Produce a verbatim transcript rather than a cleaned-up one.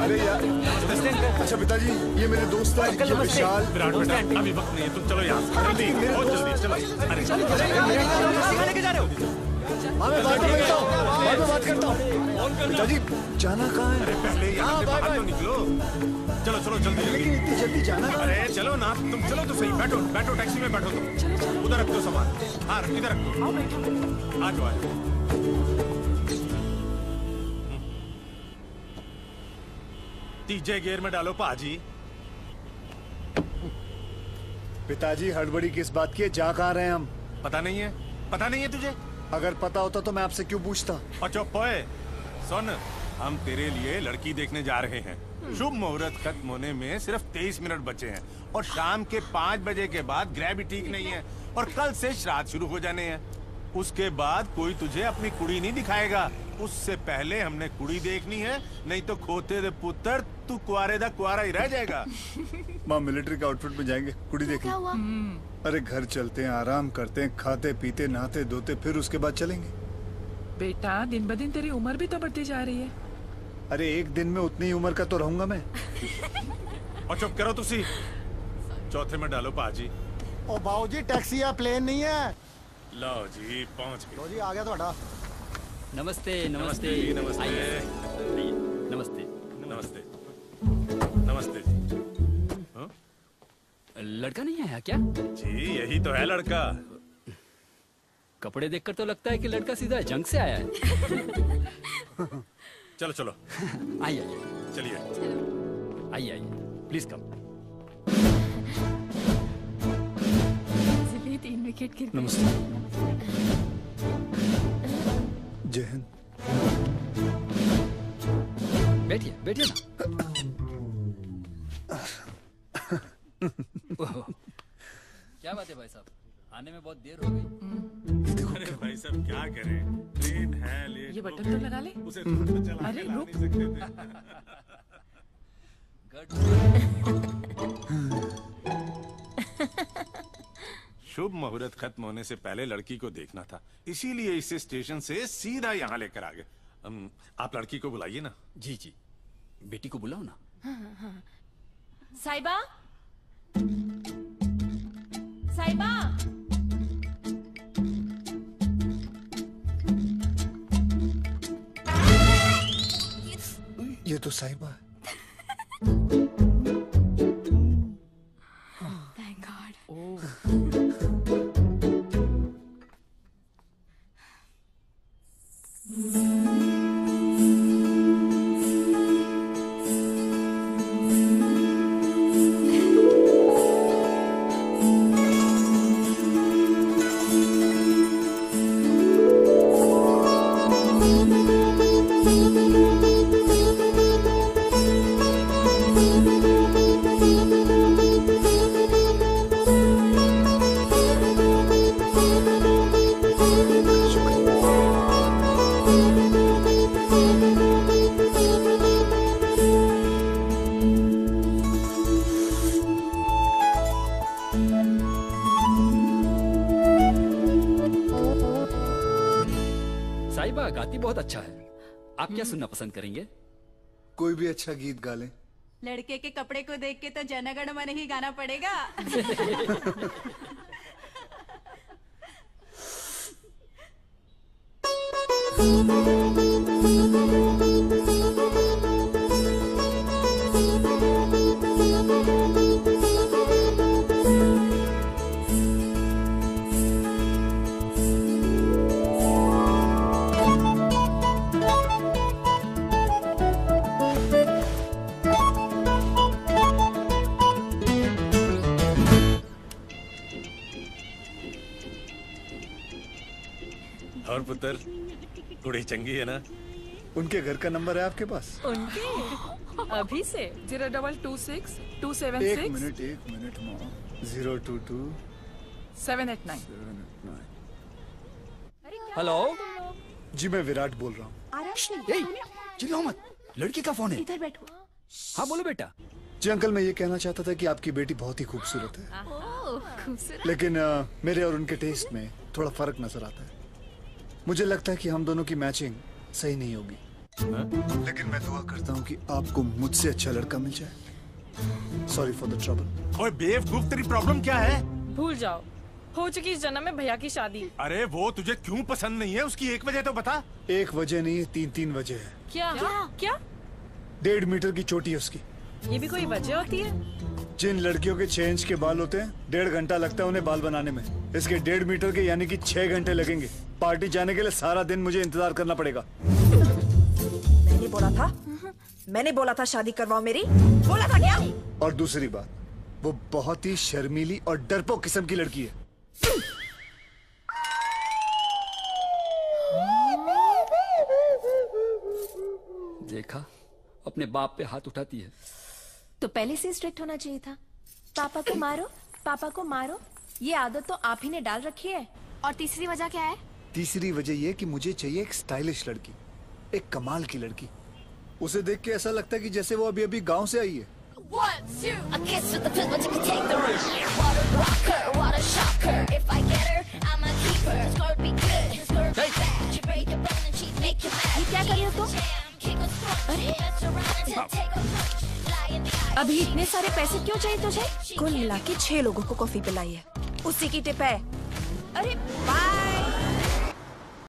अरे यार, अच्छा पिताजी, ये मेरे दोस्त हैं, ये विशाल। विराट बेटा, अभी वक्त नहीं है, तुम चलो यहाँ जल्दी, बहुत जल्दी चलो। अरे चलो चलो, कहाँ लेके जा रहे हो? हाँ मैं बात करता हूँ, बाद में बात करता हूँ। पिताजी जाना कहाँ है? अरे पहले यहाँ से बाहर तो निकलो। चलो चलो जल्दी जल्दी। इतनी जल्दी जाना? अरे चलो ना, तुम चलो तो सही। बैठो बैठो, टैक्सी में बैठो तुम। उधर रख दो सामान। हाँ इधर रख दो। आ जाओ आ जाओ। तीजे गियर में डालो पाजी। पिताजी हड़बड़ी किस बात की है? जा कहाँ रहे हैं हम? पता नहीं है? पता नहीं है तुझे? अगर पता होता तो मैं आपसे क्यों पूछता? और चुप होए। सुन, हम तेरे लिए लड़की देखने जा रहे हैं। शुभ मुहूर्त खत्म होने में सिर्फ तेईस मिनट बचे हैं और शाम के पाँच बजे के बाद ग्रह भी ठीक नहीं है और कल से श्राद्ध शुरू हो जाने हैं। उसके बाद कोई तुझे अपनी कुड़ी नहीं दिखाएगा। उससे पहले हमने कुड़ी देखनी है, नहीं तो खोते दे पुत्र तू कुआरे दा कुआरा ही रह जाएगा। माँ मिलिट्री के आउटफिट में जाएंगे, कुड़ी देखने। अरे घर चलते हैं, आराम करते हैं, खाते पीते नहाते धोते, फिर उसके बाद चलेंगे। बेटा दिन ब दिन तेरी उम्र भी तो बढ़ती जा रही है। अरे एक दिन में उतनी उम्र का तो रहूंगा मैं। और चुप करो तुसी। चौथे में डालो पाजी। ओ बाबूजी टैक्सी या प्लेन नहीं है। लो जी पहुंच गए। लो जी आ गया ਤੁਹਾਡਾ। नमस्ते नमस्ते नमस्ते नमस्ते नमस्ते नमस्ते। हाँ? लड़का नहीं आया क्या? जी यही तो है लड़का। कपड़े देखकर तो लगता है कि लड़का सीधा जंग से आया है। चलो चलो आइए आइए चलिए आइए आइए प्लीज कम। तीन विकेट गिर गए। नमस्ते। जय हिंद। बैठिए बैठिए ना। क्या बात है भाई साहब, आने में बहुत देर हो गई। अरे भाई साहब क्या करें, ट्रेन है लेट। ये बटन तो लगा ले। उसे खुद तो चला अरे के ला रुक। नहीं सकते थे। शुभ मुहूर्त खत्म होने से पहले लड़की को देखना था, इसीलिए इसे स्टेशन से सीधा यहाँ लेकर आ गए। आप लड़की को बुलाइए ना। जी जी, बेटी को बुलाओ ना। हाँ, हाँ। साहिबा, साहिबा, ये तो साहिबा है। Thank God. साहिबा गाती बहुत अच्छा है, आप क्या सुनना पसंद करेंगे? कोई भी अच्छा गीत गा लें। लड़के के कपड़े को देख के तो जनगण मन ही गाना पड़ेगा। और पुत्र कुड़ी चंगी है ना? उनके घर का नंबर है आपके पास? उनके अभी से zero double two six two seven एक सिक्स मिनट एक मिनट माँ। Zero two two seven eight nine. Seven eight nine. Hello जी मैं विराट बोल रहा हूँ। चिल्लाओ मत, लड़की का फोन है। इधर बैठो। हाँ बोलो बेटा। जी अंकल, मैं ये कहना चाहता था कि आपकी बेटी बहुत ही खूबसूरत है, खूबसूरत। लेकिन आ, मेरे और उनके टेस्ट में थोड़ा फर्क नजर आता है। मुझे लगता है कि हम दोनों की मैचिंग सही नहीं होगी। लेकिन मैं दुआ करता हूँ कि आपको मुझसे अच्छा लड़का मिल जाए। Sorry for the trouble. ओए बेवकूफ, तेरी प्रॉब्लम क्या है? भूल जाओ, हो चुकी इस जन्म में भैया की शादी। अरे वो तुझे क्यों पसंद नहीं है, उसकी एक वजह तो बता। एक वजह नहीं है, तीन तीन वजह है। क्या क्या, क्या? डेढ़ मीटर की चोटी है उसकी। ये भी कोई वजह होती है? जिन लड़कियों के छह इंच के बाल होते हैं, डेढ़ घंटा लगता है उन्हें बाल बनाने में। इसके डेढ़ मीटर के यानी कि छह घंटे लगेंगे। पार्टी जाने के लिए सारा दिन मुझे इंतजार करना पड़ेगा। मैंने बोला था मैंने बोला था शादी करवाओ मेरी, बोला था क्या? और दूसरी बात, वो बहुत ही शर्मीली और डरपोक किस्म की लड़की है। देखा, अपने बाप पे हाथ उठाती है। तो पहले से स्ट्रिक्ट होना चाहिए था। पापा को मारो, पापा को मारो, ये आदत तो आप ही ने डाल रखी है। और तीसरी वजह क्या है? तीसरी वजह ये कि मुझे चाहिए एक स्टाइलिश लड़की, एक कमाल की लड़की। उसे देख के ऐसा लगता है कि जैसे वो अभी अभी गांव से आई है। ये क्या कर रहे हो तुम? अरे अभी इतने सारे पैसे क्यों चाहिए तुझे? कुल मिला के छह लोगों को कॉफी पिलाई है, उसी की टिप है। अरे बाय।